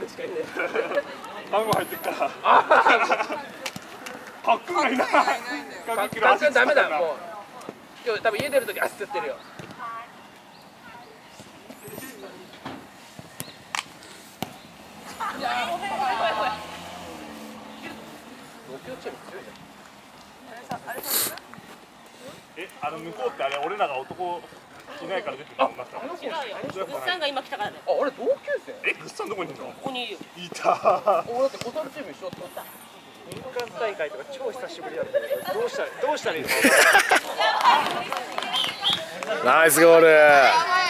口かいんね。 番号入ってっから。パックンがいない。 パックンダメだもう。今日多分家出るとき足つってるよ。いやー、怖い。東京チーム強いじゃん。 向こうってあれ俺らが男いないから出てたんだった。 違うよ。グッさんが今来たからね。 あ、俺同級生？ グッさんどこにいるの？ ここにいるよ。 いた。 俺だって小樽チーム一緒だった。 民間大会とか超久しぶりだったけど、どうしたらいいの？ ナイスゴール。